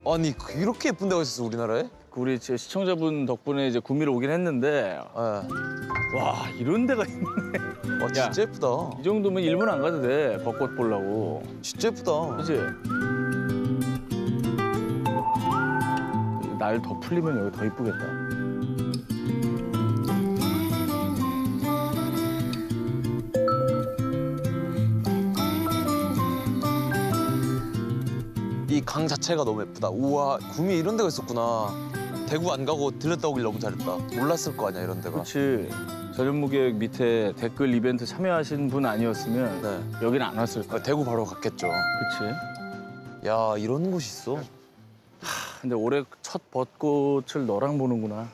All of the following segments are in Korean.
아니 이렇게 예쁜 데가 있었어 우리나라에? 우리 시청자분 덕분에 이제 구미를 오긴 했는데 와 이런 데가 있네. 와 진짜 예쁘다. 이 정도면 일본 안 가도 돼. 벚꽃 보려고. 진짜 예쁘다. 그치? 날 더 풀리면 여기 더 이쁘겠다. 이 강 자체가 너무 예쁘다. 우와 구미 이런 데가 있었구나. 대구 안 가고 들렸다 오길 너무 잘했다. 몰랐을 거 아니야 이런 데가. 그렇지. 저녁무계획 밑에 댓글 이벤트 참여하신 분 아니었으면 네. 여기는 안 왔을 거야. 대구 바로 갔겠죠. 그치? 야 이런 곳이 있어? 근데 올해 첫 벚꽃을 너랑 보는구나.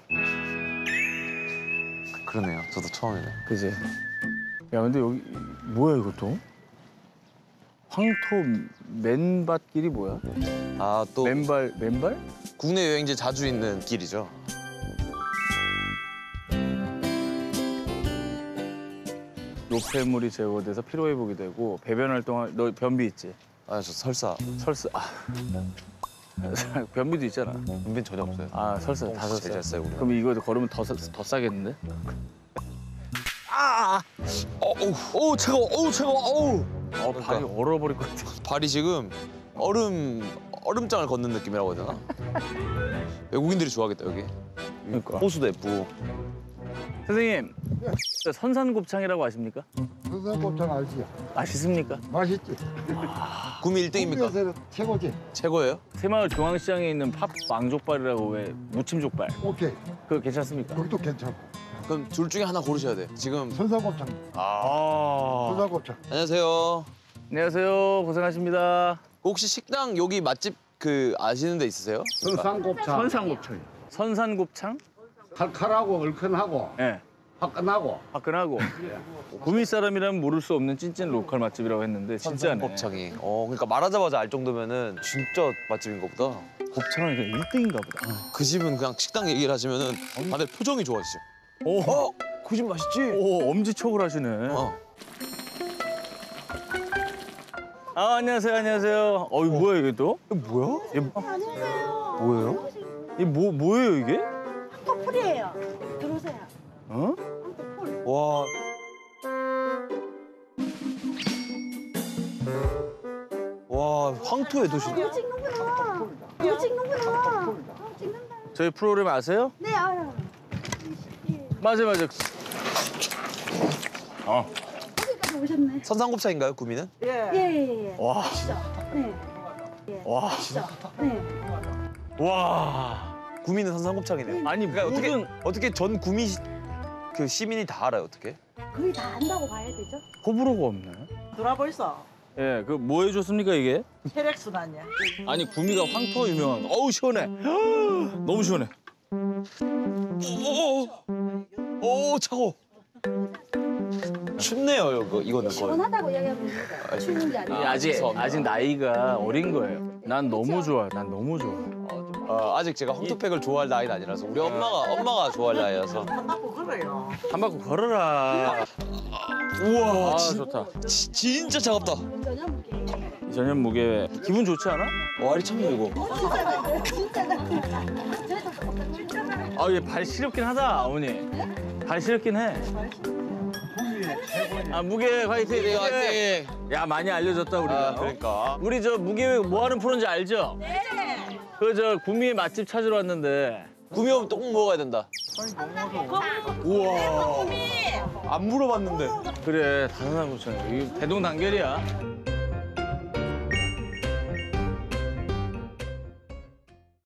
그러네요. 저도 처음이네. 그지? 야 근데 여기 뭐야 이것도? 황토 맨밭길이 뭐야? 아 또 맨발? 국내 여행지 자주 있는 길이죠. 노폐물이 제거돼서 피로회복이 되고 배변 활동할 너 변비 있지? 아 저 설사. 설사 변비도 있잖아. 은빈 전혀 없어요. 아 설사 다 제일 설사. 잘 써요 우리. 그럼 이거 걸으면 더 싸겠는데? 어우 차가워. 어우 차가워. 어우. 발이 얼어버릴 것 같아. 발이 지금 얼음장을 걷는 느낌이라고 해야 되나? 외국인들이 좋아하겠다 여기. 그러니까. 호수도 예쁘고. 선생님, 선산곱창이라고 아십니까? 선산곱창 알지? 맛있습니까? 맛있지? 구미 1등입니까? 구미에서 최고지? 최고예요? 새마을 중앙시장에 있는 팝 왕족발이라고 왜 무침족발. 오케이. 그거 괜찮습니까? 그것도 괜찮고. 그럼 둘 중에 하나 고르셔야 돼. 지금. 선산곱창. 선산곱창. 안녕하세요. 안녕하세요. 고생하십니다. 혹시 식당 여기 맛집 아시는 데 있으세요? 선산곱창. 선산곱창. 선산곱창? 칼칼하고 얼큰하고 예. 화끈하고. 화끈하고. 구미 사람이라면 모를 수 없는 찐찐 로컬 맛집이라고 했는데 진짜네. 곱창이. 그러니까 말하자마자 알 정도면은 진짜 맛집인가 보다. 곱창은 그냥 1등인가 보다. 그 집은 그냥 식당 얘기를 하시면은 다들 표정이 좋아지죠. 오, 그 집 맛있지? 오 엄지척을 하시네. 아 안녕하세요, 안녕하세요. 이거 뭐야 이게 또? 이거 뭐야? 안녕하세요. 뭐예요? 이게 뭐예요 이게? 한토풀이에요. 들어오세요. 어? 한토풀. 와. 와, 황토의 도시. 이거 찍는구나. 이거 찍는구나. 찍는다. 저희 프로그램 아세요? 네, 알아요. 맞아요. 여기까지 오셨네. 선상곱창인가요, 구미는? 예. 와, 네. 와, 네. 와. 구미는 선상곱창이네요. 아니 그러니까 어떻게 전 구미 시민이 다 알아요, 어떻게? 거의 다 안다고 봐야 되죠? 호불호가 없네. 돌아보이소. 예, 그 뭐 해줬습니까 이게? 혈액순환이야. 아니 구미가 황토 유명한 거. 어우 시원해. 너무 시원해. 오, 차가워. 춥네요, 이거는 거의. 시원하다고 얘기하면 됩니다. 추운 게 아니라. 아직 나이가 어린 거예요. 난 너무 좋아. 난 너무 좋아. 아직 제가 황토팩을 좋아할 나이는 아니라서 우리 엄마가 좋아할 나이라서. 한 바퀴 걸어요. 한 바퀴 걸어라. 우와, 좋다. 진짜 차갑다. 저녁 이 저녁 무게 기분 좋지 않아? 와리 참네 이거. 얘 발 시렵긴 하다, 어머니. 발 시렵긴 해. 무게 화이팅. 네, 화이팅. 야, 많이 알려줬다, 우리가. 그러니까. 우리 저 무게획 뭐 하는 프로인지 알죠? 네. 구미의 맛집 찾으러 왔는데. 구미 오면 꼭 먹어야 된다. 우와. 안 물어봤는데. 그래, 다산고추. 이게 대동단결이야.